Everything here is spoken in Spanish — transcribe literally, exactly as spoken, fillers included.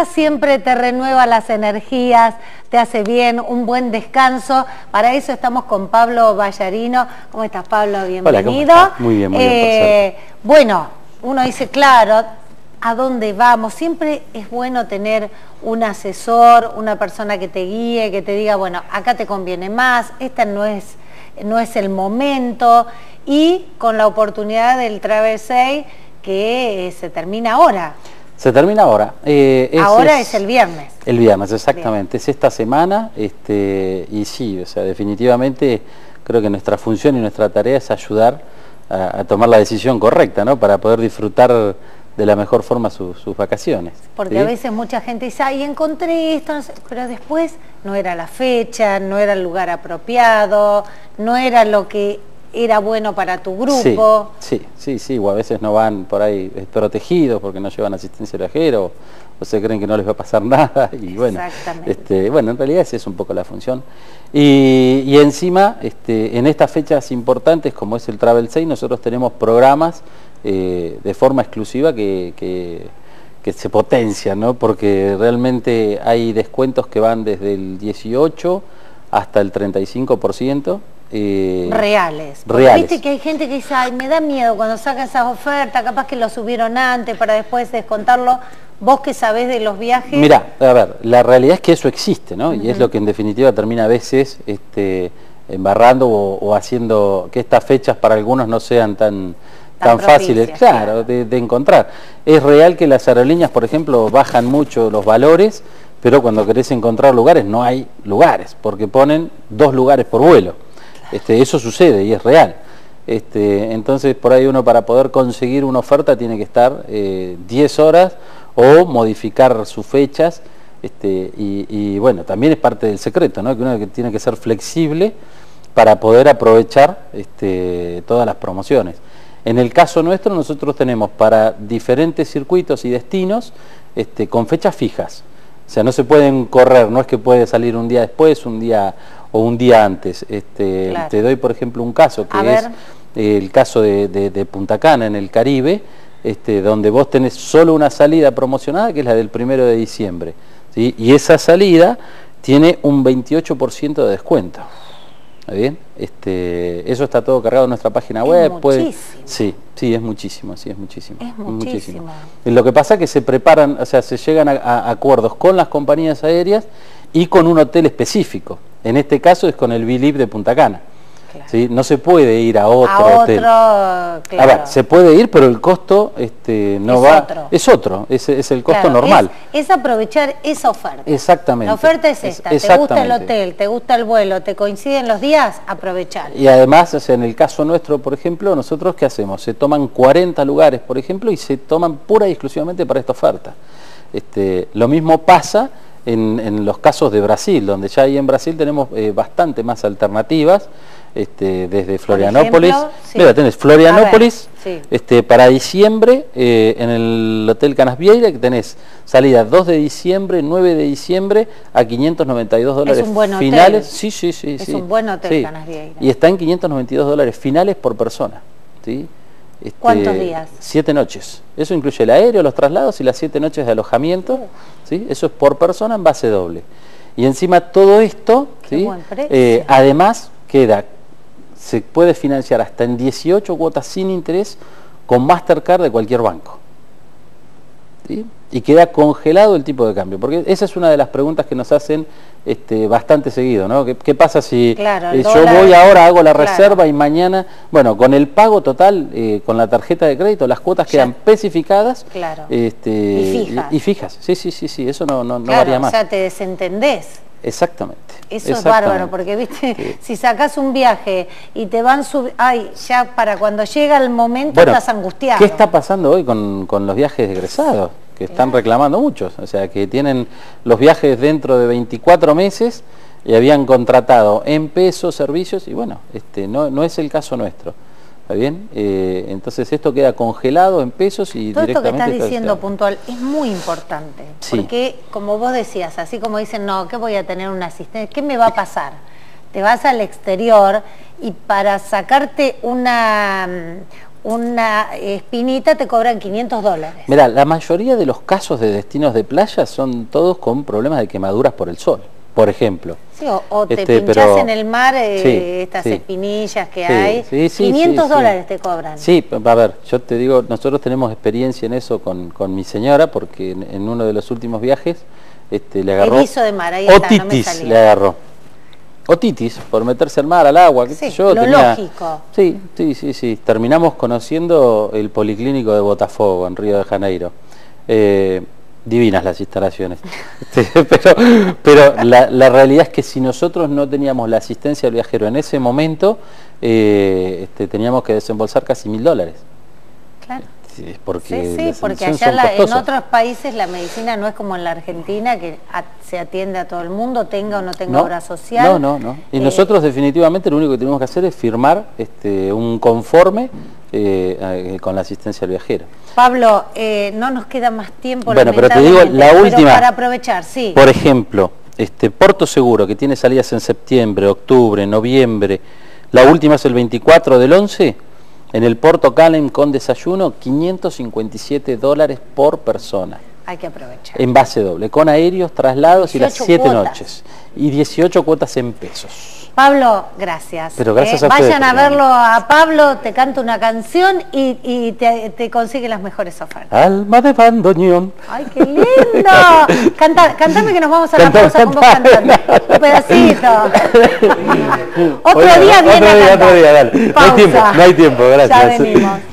viajar siempre te renueva las energías, te hace bien, un buen descanso. Para eso estamos con Pablo Ballarino. ¿Cómo estás, Pablo? Bienvenido. Hola, ¿cómo estás? Muy bien, muy bien, eh, Bueno, uno dice, claro, ¿a dónde vamos? Siempre es bueno tener un asesor, una persona que te guíe, que te diga, bueno, acá te conviene más, esta no es, no es el momento. Y con la oportunidad del Travel Sale que eh, se termina ahora. Se termina ahora. Eh, es, ahora es, es el viernes. El viernes, exactamente. Bien. Es esta semana este, y sí, o sea, definitivamente creo que nuestra función y nuestra tarea es ayudar a, a tomar la decisión correcta, ¿no? Para poder disfrutar de la mejor forma su, sus vacaciones. Porque ¿sí? A veces mucha gente dice, ay, encontré esto, no sé, pero después no era la fecha, no era el lugar apropiado, no era lo que era bueno para tu grupo. Sí, sí, sí, sí, o a veces no van por ahí protegidos porque no llevan asistencia viajera o, o se creen que no les va a pasar nada y bueno, este, bueno, en realidad esa es un poco la función. Y, y encima, este, en estas fechas importantes como es el Travel Sale, nosotros tenemos programas eh, de forma exclusiva que, que, que se potencian, ¿no? Porque realmente hay descuentos que van desde el dieciocho hasta el treinta y cinco por ciento. Eh, reales. reales. Viste que hay gente que dice, ay, me da miedo cuando sacan esas ofertas, capaz que lo subieron antes para después descontarlo. Vos que sabés de los viajes. Mirá, a ver, la realidad es que eso existe, ¿no? Uh-huh. Y es lo que en definitiva termina a veces este, embarrando o, o haciendo que estas fechas para algunos no sean tan, tan, tan fáciles, claro, claro. De, de encontrar. Es real que las aerolíneas, por ejemplo, bajan mucho los valores, pero cuando querés encontrar lugares no hay lugares, porque ponen dos lugares por vuelo. Este, eso sucede y es real. Este, entonces por ahí uno para poder conseguir una oferta tiene que estar eh, diez horas o modificar sus fechas este, y, y bueno, también es parte del secreto, ¿no? Que uno tiene que ser flexible para poder aprovechar este, todas las promociones. En el caso nuestro nosotros tenemos para diferentes circuitos y destinos este, con fechas fijas. O sea, no se pueden correr, no es que puede salir un día después, un día o un día antes. Este, claro. Te doy, por ejemplo, un caso que a es eh, el caso de, de, de Punta Cana en el Caribe, este, donde vos tenés solo una salida promocionada, que es la del primero de diciembre. ¿Sí? Y esa salida tiene un veintiocho por ciento de descuento. ¿Está bien? Este, eso está todo cargado en nuestra página web. Es puede, muchísimo. Sí, sí, es muchísimo, sí, es muchísimo. Es muchísimo. muchísimo. Lo que pasa es que se preparan, o sea, se llegan a, a acuerdos con las compañías aéreas y con un hotel específico. En este caso es con el Bilib de Punta Cana. Claro. ¿Sí? No se puede ir a otro a hotel. Otro, claro. A ver, se puede ir, pero el costo este, no es va. Otro. Es otro, es, es el costo claro, normal. Es, es aprovechar esa oferta. Exactamente. La oferta es esta. Es, te gusta el hotel, te gusta el vuelo, te coinciden los días, aprovechar. Y además, o sea, en el caso nuestro, por ejemplo, nosotros ¿qué hacemos? Se toman cuarenta lugares, por ejemplo, y se toman pura y exclusivamente para esta oferta. Este, lo mismo pasa en, en los casos de Brasil, donde ya ahí en Brasil tenemos eh, bastante más alternativas. Este, desde Florianópolis, ejemplo, sí. Mira, tenés Florianópolis ver, sí. este, para diciembre eh, en el Hotel Canas Vieira, que tenés salida dos de diciembre, nueve de diciembre a quinientos noventa y dos dólares es un buen finales. Hotel. Sí, sí, sí. Es sí. un buen hotel sí. Canas Vieira. Y está en quinientos noventa y dos dólares finales por persona. ¿Sí? Este, ¿Cuántos días? Siete noches. Eso incluye el aéreo, los traslados y las siete noches de alojamiento. Uh. ¿Sí? Eso es por persona en base doble. Y encima todo esto, ¿sí? eh, además queda... se puede financiar hasta en dieciocho cuotas sin interés con Mastercard de cualquier banco. ¿Sí? Y queda congelado el tipo de cambio, porque esa es una de las preguntas que nos hacen este, bastante seguido, ¿no? ¿Qué, qué pasa si claro, eh, yo dólar, voy ahora, hago la claro. reserva y mañana, bueno, con el pago total, eh, con la tarjeta de crédito, las cuotas ya. quedan especificadas claro. este, y, fijas. y, y fijas. Sí, sí, sí, sí, eso no, no, no claro, varía más. O sea, te desentendés. Exactamente. Eso es bárbaro, porque viste, sí. si sacás un viaje y te van subiendo, ay, ya para cuando llega el momento bueno, estás angustiado. ¿Qué está pasando hoy con, con los viajes de egresados? Que están claro. reclamando muchos, o sea, que tienen los viajes dentro de veinticuatro meses y habían contratado en pesos, servicios, y bueno, este no, no es el caso nuestro. ¿Está bien? Eh, entonces esto queda congelado en pesos y todo directamente... Todo esto que estás diciendo puntual es muy importante, sí. porque como vos decías, así como dicen, no, ¿qué voy a tener un asistente? ¿Qué me va a pasar? Te vas al exterior y para sacarte una, una espinita te cobran quinientos dólares. Mirá, la mayoría de los casos de destinos de playa son todos con problemas de quemaduras por el sol, por ejemplo. Sí, o, o te este, pinchás pero, en el mar eh, sí, estas sí, espinillas que sí, hay, sí, sí, quinientos sí, dólares sí. te cobran. Sí, a ver, yo te digo, nosotros tenemos experiencia en eso con, con mi señora, porque en, en uno de los últimos viajes este, le agarró Erizo de mar, ahí está, otitis, no me salía. le agarró. Otitis, por meterse al mar, al agua, qué sí, sé yo. Lo tenía, lógico. Sí, sí, sí, sí. Terminamos conociendo el Policlínico de Botafogo, en Río de Janeiro. Eh, divinas las instalaciones. pero pero la, la realidad es que si nosotros no teníamos la asistencia al viajero en ese momento, eh, este, teníamos que desembolsar casi mil dólares. Claro. Sí, porque, sí, sí, porque allá la, en otros países la medicina no es como en la Argentina, que a, se atiende a todo el mundo, tenga o no tenga no, obra social. No, no, no. Y eh, nosotros definitivamente lo único que tenemos que hacer es firmar este, un conforme eh, eh, con la asistencia al viajero. Pablo, eh, no nos queda más tiempo. Bueno, pero te digo la última. Pero para aprovechar, sí. Por ejemplo, este Porto Seguro, que tiene salidas en septiembre, octubre, noviembre, la última es el veinticuatro del once. En el Porto Calen con desayuno, quinientos cincuenta y siete dólares por persona. Hay que aprovechar. En base doble, con aéreos, traslados y las siete cuotas. noches. Y dieciocho cuotas en pesos. Pablo, gracias. Pero gracias eh, a Vayan ustedes, a verlo a Pablo, te canta una canción y, y te, te consigue las mejores ofertas. Alma de bandoneón. ¡Ay, qué lindo! Canta, cantame que nos vamos a la Cantá, pausa con vos cantando. Un pedacito. Otro Oye, día viene otro a día, cantar. otro día, dale. No hay tiempo, no hay tiempo, gracias. Ya venimos.